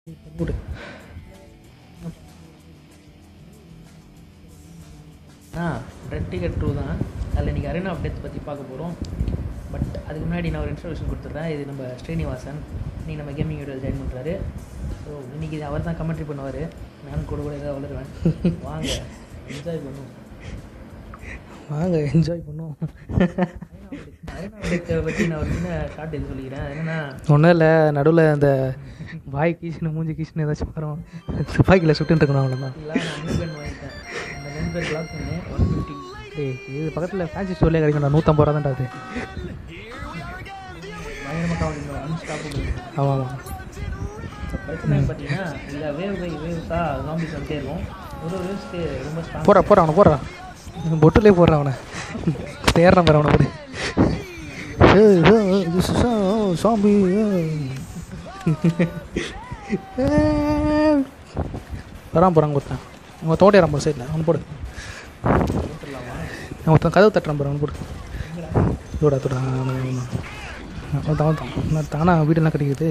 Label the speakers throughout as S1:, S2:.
S1: போடு. Red ticket 2 தான். அதில் இன்றைக்கி அரினா அப்டேட்ஸ் பற்றி பார்க்க போகிறோம். பட் அதுக்கு முன்னாடி நான் ஒரு இன்ட்ரடக்ஷன் கொடுத்துட்றேன். இது நம்ம ஸ்ரீனிவாசன் இன்றைக்கி நம்ம கேமிங் வீடியோவில் ஜாயின் பண்ணுறாரு. ஸோ இன்றைக்கி அவர் தான் கமெண்ட்ரி பண்ணுவார். நானும் கூட ஏதாவது வளருவேன். வாங்க என்ஜாய் பண்ணுவோம். அரினா அப்டேட்ஸை பற்றி நான் ஒரு சின்ன ஷார்ட் இது சொல்லிக்கிறேன். என்னென்னா
S2: ஒன்றும் இல்லை, நடுவில் அந்த வாய் கீச்சுன்னு மூஞ்சி கீச்சுன்னு ஏதாச்சும் வரும், துப்பாக்கியில் சுட்டுன்னு இருக்கணும் அவ்வளோதான்.
S1: நான் நியூ கன் வாங்கிட்டேன். அந்த கன் பேர் பிளாக் பண்ணேன் 150.
S2: இது பக்கத்தில் ஃபேன்சி ஸ்டோர்லேயே கிடைக்கும்டா, 150 ரூபா தான்டா அது.
S1: பயங்கரமாக காவலிங்க அன்ஸ்டாப்பபிள்.
S2: ஆமாம் ஆமாம்.
S1: பிரச்சனை பார்த்தீங்கன்னா இந்த வேவ்ஸாக ஜாம்பிஸ் வந்துட்டே இருக்கும். ஒரு வேவ்ஸ்க்கு ரொம்ப ஸ்ட்ராங்.
S2: போடுறா அவனை போடுறா, பொட்டுலேயே போடுறான் அவனை, தேடுறான் பாரு அவனை போடு. சாம்பி வரான் போகிறான் ஒருத்தன், உங்கள் தோட்டையாரான் போகிற சைடில் அவன் போடு. ஒருத்தன் கதவு தட்டுறான் பாரு அவன் போடு. தோடா தோடா அவன் தானா வீடெல்லாம் கிடைக்குது.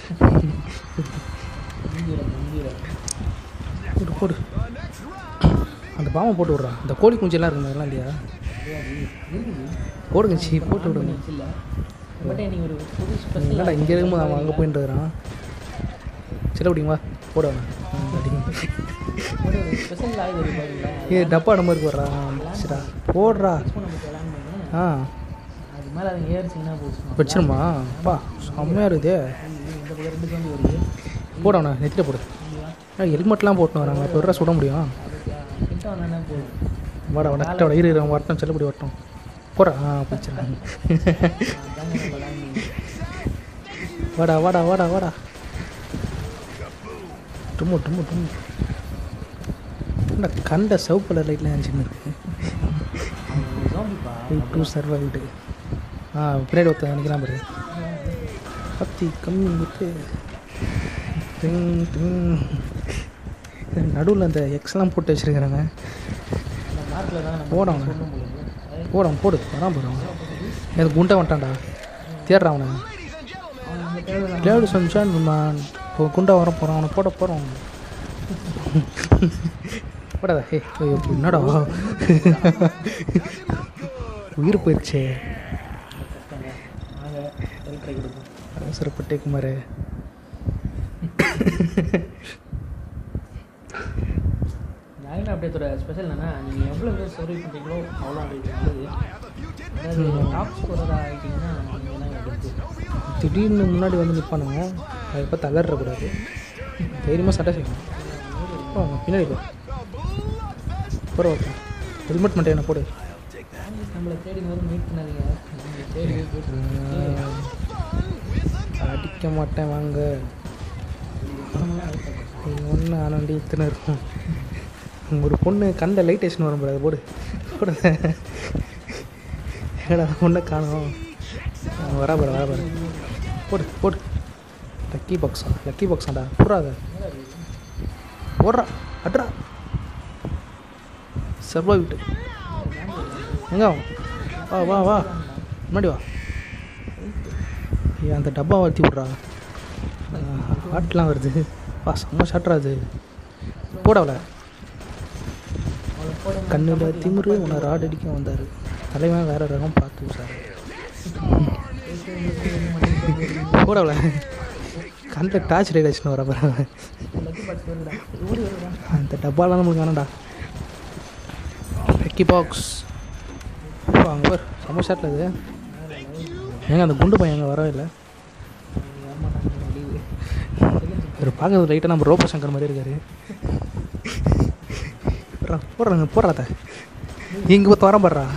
S2: போடு போடு, அந்த பாம்பை போட்டு விட்றான். இந்த கோழி குஞ்செல்லாம் இருக்குங்க அதெல்லாம் இல்லையா? போடுங்க சி போட்டு விடுங்க. இல்லைடா இங்கே இருக்கும்போது அவன் அங்கே போயிட்டு இருக்கிறான். சில பிடிக்குமா போட ஏ டப்பா நம்பருக்கு வர்றான். சரிடா போடுறா. ஆ
S1: அது மேலே அது ஏறிச்சிங்கன்னா போச்சு.
S2: வச்சிருமா அப்பா செம்மையாக இருக்குதே.
S1: இந்த பக்கம் 2 ஜாம்பி வருது.
S2: போடவண்ணா நெத்தியில் போடு. ஹெல்மெட்லாம் போட்டுன்னு வராங்க, இப்போ விட்றா சுட முடியும்.
S1: கிட்ட வந்தானே போதும்.
S2: வாடா நெட்டோட அவன் வரட்டும், செல்லப்படி வரட்டும். போடுறா. பிடிச்சிடறாங்க. வாடா வாடா வாடா வாடா. டும்மு டும்மு டும்மு. கண்ட சிவப்பு கலர் லைட்லாம் இருந்துச்சுன்னு இருக்கு. Two survived. பின்னாடி ஒருத்தன் நினைக்கிறான் பாரு. பத்தி கம்மி விட்டு நடுவில் அந்த எக்ஸ்லாம் போட்டு வச்சுருக்கிறாங்க. போடான் போடான் போடு வரான் போகிறான். எனக்கு குண்டை வந்துட்டான்டா, தேடுறான் அவனை. லேடு சொன்னான் இப்போ குண்டா வர போகிறான், அவனை போட போகிறான். போடாதா ஹே என்னடா உயிர் போயிடுச்சே. அவசரப்பட்டே குமார்.
S1: அரினா அப்டேட்டோட ஸ்பெஷல் என்னன்னா, நீங்கள் எவ்வளோ பேர் சர்வை பண்ணுறீங்களோ அவ்வளோ உங்களுக்கு நல்லது. அதாவது டாப் ஸ்கோரராக ஆகிட்டிங்கன்னா நீங்கள் தான் எடுத்து
S2: திடீர்னு முன்னாடி வந்து நிற்பானுங்க, அதை பார்த்து அலறக்கூடாது, தைரியமாக சட்டை செய்யணும். பின்னாடி போகிற ஓகே ஹெல்மெட் மட்டும் என்ன போடு.
S1: நம்மளை தேடி வந்து மீட் பண்ணாதீங்க. தேடி
S2: அடிக்க மாட்டேன் வாங்க. ஒன்று ஆனாண்டி இத்தனை இருக்கும். ஒரு பொண்ணு கண்ட லைட்டேஷன் வரும் போது போடு போட. ஏடா பொண்ணை காணும். வராபாரு வராபாரு போடு போடு. லக்கி பாக்ஸாடா போடுறாத. போடுறா அட்ரா சர்வா விட்டு எங்க வா வா வா முன்னாடி வா. அந்த டப்பா வத்தி விட்றா. ஹாட்லாம் வருது. வா செம்ம ஷாட்ரா அது. போடவல கண்ணில் திமுரு உன்னை ராட் அடிக்க வந்தார். தலைவன் வேறு ரகம் பார்த்து சார். போடவல கண்ணில் டார்ச் லைட் வச்சுன்னு வர போகிறாங்க. அந்த டப்பாலாம் நம்மளுக்கு வேணாண்டா. லக்கி பாக்ஸ் அங்கே வர செம்ம ஷாட்டில் அது. ஏங்க அந்த குண்டு பையன் அங்கே வரவே இல்லை. ஒரு பார்க்கறது லைட்டாக நம்ம ரோபோ சங்கர் மாதிரி இருக்காரு. போடுறாங்க போடுறாத இங்கே பார்த்து வர போடுறா.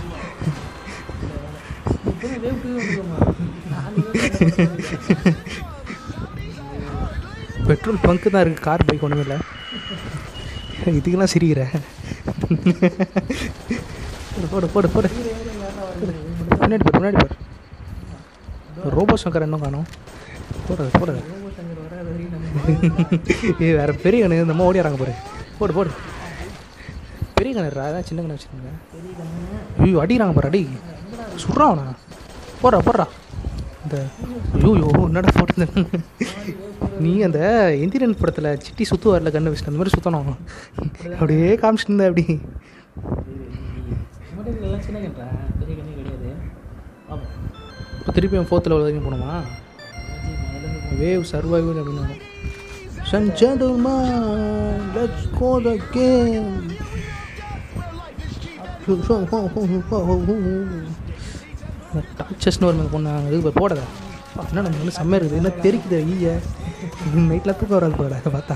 S2: பெட்ரோல் பங்கு தான் இருக்குது, கார் பைக் ஒன்றுமே இல்லை. இதுக்கெல்லாம் சிரிக்கிற. போடு போடு போடு முன்னாடி போடு முன்னாடி போடு. ரோபோ சங்கர் இன்னும் காணும். போடுறது போடுறது. இது வேறு பெரிய கணக்கு இந்த அம்மா ஓடியாராங்க பாரு. போடு போடு. பெரிய கணக்குறா, அதான் சின்ன கணக்கு வச்சுருங்க. ஐயோ அடிக்கிறாங்க பாரு. அடி சுட்றான் அவனா. போடுறா போடுறா இந்த ஐயோ என்னடா போட்டு நீ அந்த இந்தியன் படத்தில் சிட்டி சுற்றுவாரில் கண்ணு வச்சுட்டு அந்த மாதிரி சுற்றணும் அப்படியே காமிச்சிட்டு இருந்தேன் அப்படி
S1: எல்லாம் சின்ன கன்றா பெரிய கண்ணே கிடையாது.
S2: இப்போ திருப்பி அவன் 4th level வரைக்கும் போகணுமா? வேவ் சர்வைவல் அப்படின்னு Son gentlemen, let's go the game. டார்ச்சஸ்னு ஒரு பொண்ணு இது போடாத என்ன நம்ம வந்து செம்ம இருக்குது என்ன தெரிக்குது ஈய நைட்டில் தூக்கம் வராது போட பார்த்தா.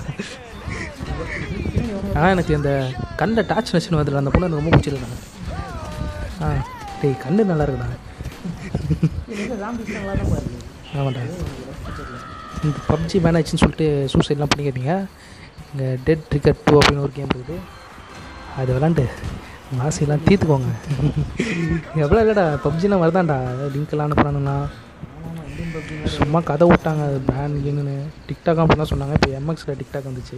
S2: ஆனால் எனக்கு இந்த கண்ணில் டார்ச் நச்சுன்னு வந்துடும் அந்த பொண்ணு எனக்கு ரொம்ப பிடிச்சிருக்காங்க. டேய் கண்ணு நல்லா இருக்குடா. ஆமாண்டா இந்த பப்ஜி பேன் ஆச்சுன்னு சொல்லிட்டு சூசைட்லாம் பண்ணிக்கிறீங்க. இங்கே டெட் ட்ரிகர் 2 அப்படின்னு ஒரு கேம் இருக்குது. அது விளாண்டு மாசெல்லாம் தீர்த்துக்கோங்க. எவ்வளோ இல்லைடா பப்ஜிலாம் வருதான்டா லிங்க்கெல்லாம் அனுப்புகிறானுண்ணா. சும்மா கதை விட்டாங்க அது பேன் என்னன்னு. டிக்டாக் அப்படி தான் சொன்னாங்க. இப்போ எம்எக்ஸில் டிக்டாக் வந்துச்சு.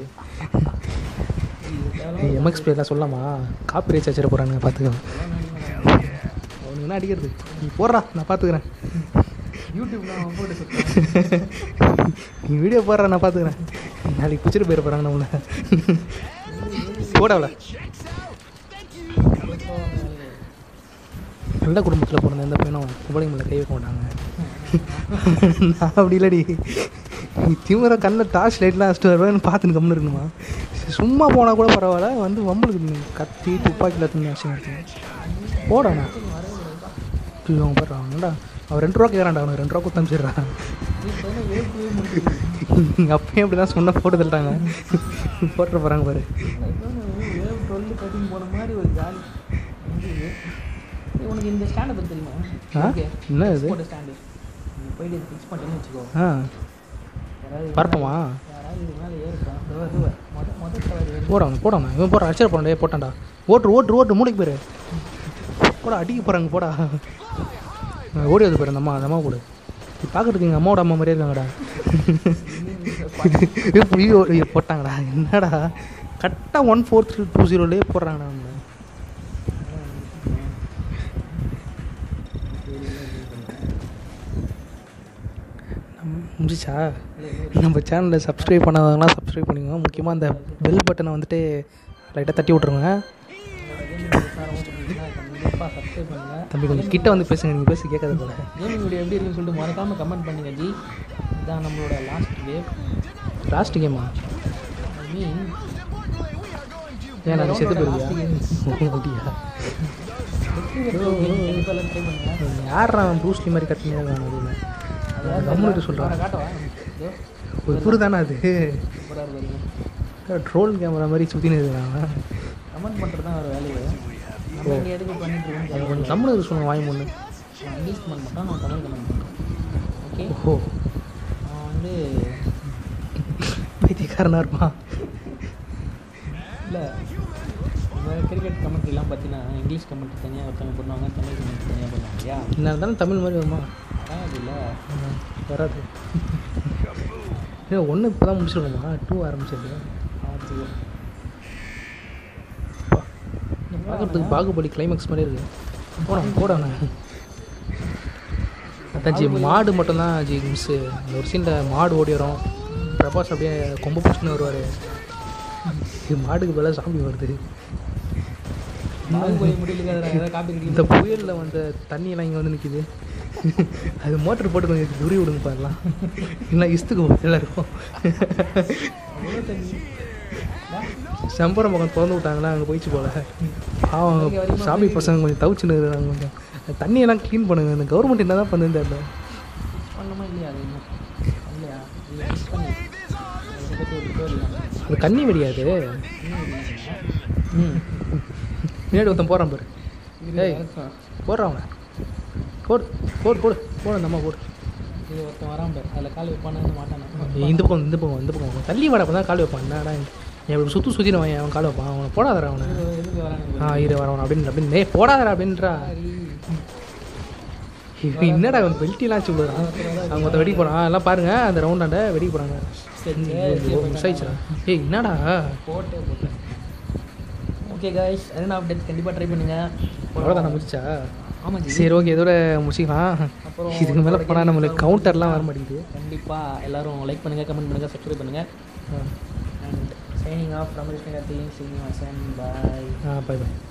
S2: எம்எக்ஸ் பேர்லாம் சொல்லாமா காப்பி ரைட்ஸ் வச்சிட போகிறானுங்க பார்த்துக்கோ. அவனுக்கு என்ன அடிக்கிறது நீ போடுறா நான் பார்த்துக்கிறேன். நீ வீடியோ போடுற நான் பார்த்துக்கிறேன். நாளைக்கு பிடிச்சிட்டு போயிட போகிறாங்க நம்மளை போடல. நல்ல குடும்பத்தில் பிறந்த எந்த பையனும் கும்பலைங்க மேலே கை வைக்க மாட்டாங்க. நான் அப்படி இல்லடி திமுற கண்ணில் டார்ச் லைட்லாம் வச்சுட்டு வருவேன்னு பார்த்துன்னு கம்முன்னு இருக்கணுமா? சும்மா போனால் கூட பரவாயில்ல வந்து வம்பளுக்கு கத்தி துப்பாக்கியில் துணி ஆச்சு போடாண்ணா அவங்க போடுறாங்கடா. அவன் 2 ரூபா கேட்குறான்டா அவனுக்கு 2 ரூபா கொடுத்து அனுப்பிச்சிடுறான். அப்பயும் அப்படி தான் சொன்னால் போட்டு தள்ளிட்டாங்க போட்டுற போகிறாங்க பாரு.
S1: போன மாதிரி ஒரு ஜாலி. உனக்கு இந்த ஸ்டாண்டை பற்றி தெரியுமா?
S2: என்ன இது
S1: ஸ்டாண்டு போயிட்டு ஃபிக்ஸ் பண்ணிட்டேன்னு வச்சுக்கோ.
S2: பரப்பமா
S1: யாராவது இது மேலே ஏறுப்பா
S2: போடாங்க இவன் போடுறான் அடிச்சிட போறான் போட்டான்டா. ஓட்டு மூளைக்கு போயிரு போடா அடிக்க போகிறாங்க போடா. ஓடி வந்து போயிரு அந்த அம்மா கூட பார்க்குறதுக்கு எங்கள் அம்மாவோட அம்மா மாதிரியே இருக்காங்கடா. போட்டாங்கடா என்னடா கரெக்டாக 1420 போடுறாங்கடா. அவங்க முடிச்சா நம்ம சேனலில் சப்ஸ்கிரைப் பண்ணாதவங்களாம் சப்ஸ்கிரைப் பண்ணிக்கோங்க. முக்கியமாக அந்த பெல் பட்டனை வந்துட்டு லைட்டாக தட்டி விட்ருங்க. தம்பி கொஞ்சம் கிட்ட வந்து பேசுங்க. நீங்கள் பேசி கேட்காத போல.
S1: கேமிங் வீடியோ எப்படி இருக்குன்னு சொல்லிட்டு மறக்காமல் கமெண்ட் பண்ணுங்க ஜி. இதுதான் நம்மளோட லாஸ்ட் கேமா ஐ மீன்
S2: ஏன் நான் செத்து போயிருக்கியா? யாரா ப்ரூஸ்லி மாதிரி கட்டினே இருக்கான். கம்முன்ட்டு சொல்கிறான் ஒரு புரு தானே அது ட்ரோல் கேமரா மாதிரி சுற்றினு இருக்காங்க.
S1: கமெண்ட் பண்ணுறது தான் ஒரு வேலையை எதுக்கு பண்ணிட்டு இருக்கோம்.
S2: கொஞ்சம் தமிழ் சொல்லுங்கள் வாய் முன்னு
S1: இங்கிலீஷ் கமெண்ட் மட்டும் நான் தமிழ் கமெண்ட் பண்ணுறேன். ஓகே
S2: ஓஹோ
S1: நான் வந்து
S2: பைத்தியக்காரனாக இருப்பான்.
S1: இல்லை கிரிக்கெட் கமெண்ட்ரிலாம் பார்த்தீங்கன்னா இங்கிலீஷ் கமெண்ட்ரி தனியாக ஒருத்தவங்க பண்ணுவாங்க, தமிழ் கமெண்ட்ரி தனியாக பண்ணுவாங்க. இல்லையா
S2: என்ன இருந்தாலும் தமிழ் மாதிரி வருமா?
S1: வராது இல்லை
S2: வராது. ஏன் 1 இப்போ தான் முடிச்சிருக்கோமா? 2 ஆரம்பிச்சிருக்கு. பார்க்குறதுக்கு பாகுபலி கிளைமேக்ஸ் மாதிரி இருக்குது. போடாண்ணா அதான் ஜி மாடு மட்டும்தான் ஜி மிஸ்ஸு. ஒரு சீனில் மாடு ஓடி வரும், பிரபாஸ் அப்படியே கொம்பு பிடிச்சின்னு வருவார். மாடுக்கு பதிலாக சாமி வருது. இந்த புயலில் வந்த தண்ணியெல்லாம் இங்கே வந்து நிற்கிது. அது மோட்டர் போட்டு கொஞ்சம் துரி விடுங்க பாருலாம். இல்லை இஸ்துக்கு போகல இருக்கும். செம்பரம் பக்கம் திறந்து விட்டாங்களா அங்கே போயிடுச்சு போல. அவங்க சாமி பசங்க கொஞ்சம் தவிச்சுன்னு இருக்கிறாங்க. கொஞ்சம் தண்ணியெல்லாம் க்ளீன் பண்ணுங்க. இந்த கவர்மெண்ட் என்ன தான் பண்ணுது தெரியல. அது கண்ணி வெடியாது. முன்னாடி ஒருத்தன் போகிறான் பாரு. ஏய் போடுறான் அவனை. போடு அந்த அம்மா போடு.
S1: இது ஒருத்தன் வரான் பாரு. அதில் கால் வைப்பானு மாட்டான்.
S2: இந்த பக்கம் தள்ளி வாடா. அப்போ தான் கால் வைப்பான். என்னடா என் சுற்றி அவன் கால் வைப்பான். அவனை போடாதரா அவனை. வரவன் அப்படின்னு போடாதரா அப்படின்றா. என்னடா அவன் பெல்ட்டிலாம் வச்சு விடுறான். அவங்க மொத்தம் வெடி போகிறான். எல்லாம் பாருங்க அந்த ரவுண்டாண்ட வெடி போகிறாங்க. மிஸ் ஆயிடுச்சா? ஏய் என்னடா
S1: போட்டேன். Okay guys, arena of death கண்டிப்பாக ட்ரை பண்ணுங்கள்.
S2: அவ்வளோதான் முடிச்சா?
S1: ஆமாம் ஜி.
S2: சரி ஓகே, இதோட முடிச்சிக்கலாம்.
S1: அப்புறம்
S2: இதுக்கு மேலே போனால் நம்மளுக்கு கவுண்டர்லாம் வர மாட்டேங்குது.
S1: கண்டிப்பாக எல்லோரும் லைக் பண்ணுங்கள், கமெண்ட் பண்ணுங்கள், சப்ஸ்கிரைப் பண்ணுங்கள். And signing off Ramesh Nagar, Srinivasan. Bye.
S2: Bye bye.